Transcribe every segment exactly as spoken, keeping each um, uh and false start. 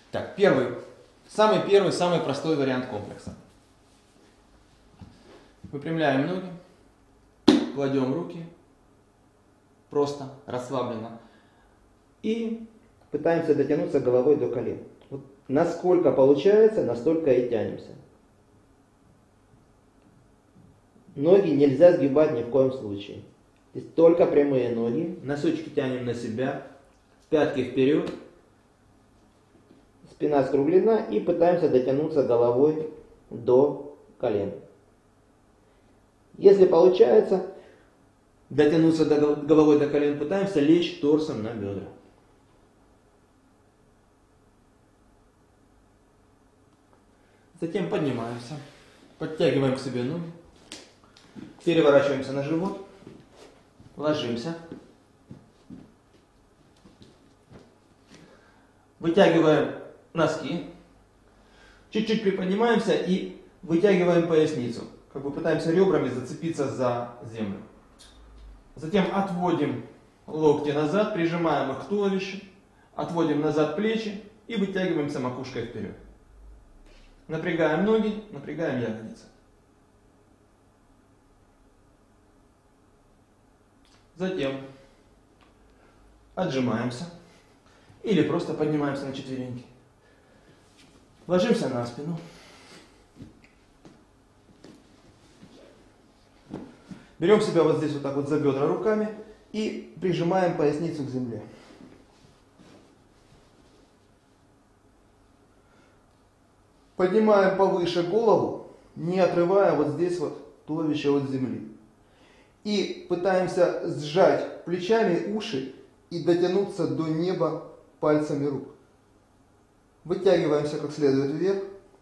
Так, первый, самый первый, самый простой вариант комплекса. Выпрямляем ноги, кладем руки, просто, расслабленно. И пытаемся дотянуться головой до колен. Вот насколько получается, настолько и тянемся. Ноги нельзя сгибать ни в коем случае. То есть только прямые ноги. Носочки тянем на себя, пятки вперед. Спина скруглена и пытаемся дотянуться головой до колен. Если получается дотянуться до головой до колен, пытаемся лечь торсом на бедра. Затем поднимаемся, подтягиваем к себе ноги, переворачиваемся на живот, ложимся, вытягиваем носки, чуть-чуть приподнимаемся и вытягиваем поясницу, как бы пытаемся ребрами зацепиться за землю. Затем отводим локти назад, прижимаем их к туловищу, отводим назад плечи и вытягиваемся макушкой вперед. Напрягаем ноги, напрягаем ягодицы. Затем отжимаемся или просто поднимаемся на четвереньки. Ложимся на спину. Берем себя вот здесь вот так вот за бедра руками и прижимаем поясницу к земле. Поднимаем повыше голову, не отрывая вот здесь вот туловище от земли. И пытаемся сжать плечами уши и дотянуться до неба пальцами рук. Вытягиваемся как следует вверх.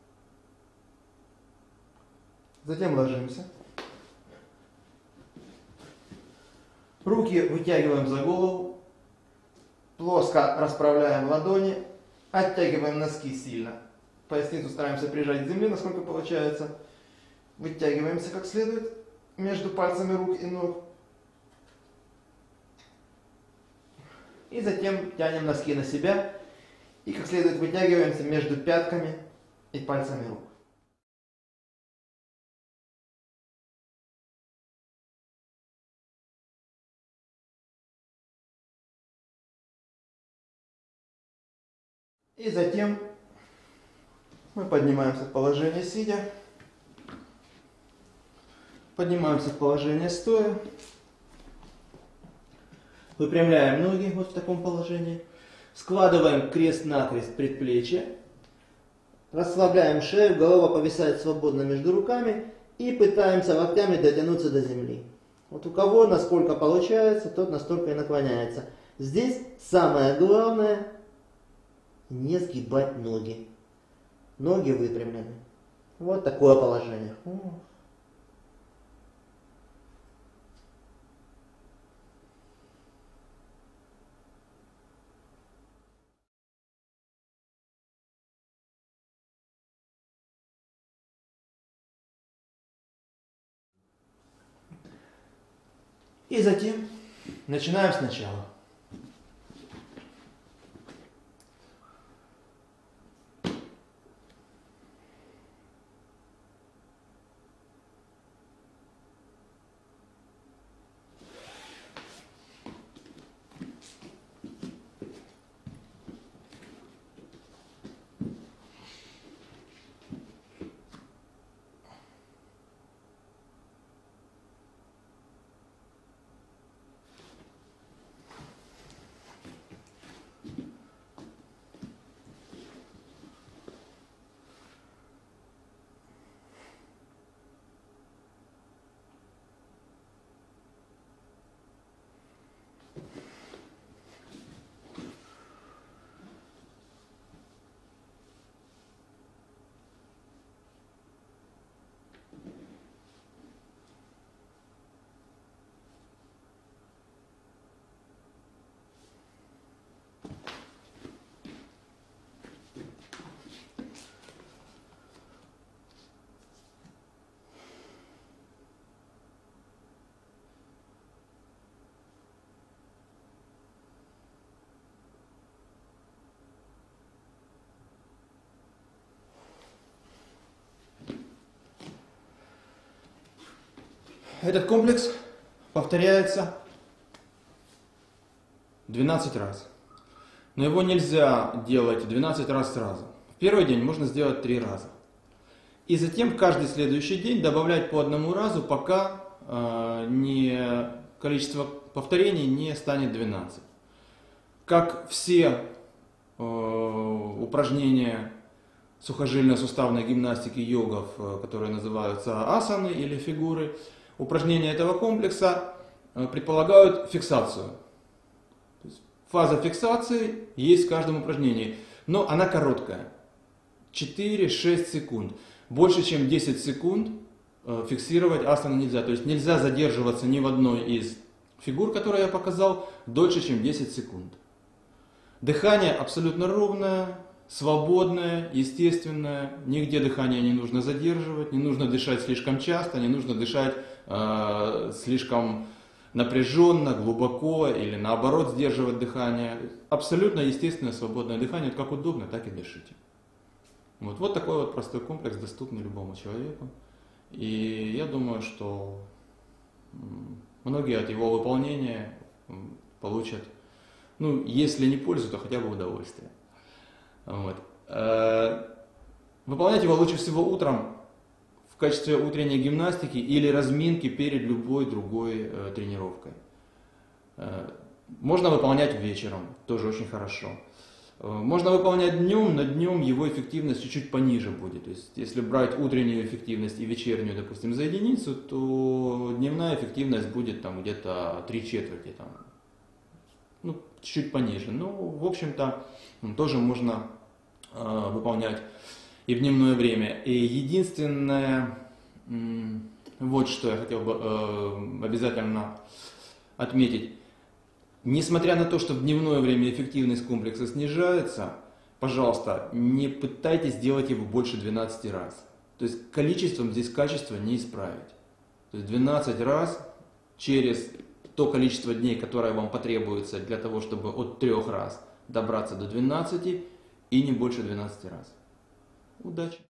Затем ложимся. Руки вытягиваем за голову. Плоско расправляем ладони. Оттягиваем носки сильно. Поясницу стараемся прижать к земле, насколько получается. Вытягиваемся как следует между пальцами рук и ног. И затем тянем носки на себя. И как следует вытягиваемся между пятками и пальцами рук. И затем мы поднимаемся в положение сидя. Поднимаемся в положение стоя. Выпрямляем ноги вот в таком положении. Складываем крест-накрест предплечья. Расслабляем шею, голова повисает свободно между руками. И пытаемся локтями дотянуться до земли. Вот у кого насколько получается, тот настолько и наклоняется. Здесь самое главное не сгибать ноги. Ноги выпрямлены. Вот такое положение. И затем начинаем сначала. этот комплекс повторяется двенадцать раз. Но его нельзя делать двенадцать раз сразу. В первый день можно сделать три раза. И затем каждый следующий день добавлять по одному разу, пока э, не, количество повторений не станет двенадцать. Как все э, упражнения сухожильно-суставной гимнастики йогов, э, которые называются асаны или фигуры, упражнения этого комплекса э, предполагают фиксацию. То есть фаза фиксации есть в каждом упражнении, но она короткая. четыре-шесть секунд. Больше чем десять секунд э, фиксировать асану нельзя. То есть нельзя задерживаться ни в одной из фигур, которые я показал, дольше чем десять секунд. Дыхание абсолютно ровное, свободное, естественное. Нигде дыхание не нужно задерживать, не нужно дышать слишком часто, не нужно дышать э, слишком напряженно, глубоко или наоборот сдерживать дыхание. Абсолютно естественное, свободное дыхание. Как удобно, так и дышите. Вот, вот такой вот простой комплекс, доступный любому человеку. И я думаю, что многие от его выполнения получат, ну, если не пользу, то хотя бы удовольствие. Вот. Выполнять его лучше всего утром в качестве утренней гимнастики или разминки перед любой другой тренировкой. Можно выполнять вечером, тоже очень хорошо. Можно выполнять днем, но днем его эффективность чуть-чуть пониже будет. То есть, если брать утреннюю эффективность и вечернюю, допустим, за единицу, то дневная эффективность будет там где-то три четверти, там, ну, чуть-чуть пониже. Ну, в общем-то, тоже можно э, выполнять и в дневное время. И единственное, э, вот что я хотел бы э, обязательно отметить. Несмотря на то, что в дневное время эффективность комплекса снижается, пожалуйста, не пытайтесь делать его больше двенадцати раз. То есть количеством здесь качество не исправить. То есть двенадцать раз через то количество дней, которое вам потребуется для того, чтобы от трёх раз добраться до двенадцати, и не больше двенадцати раз. Удачи!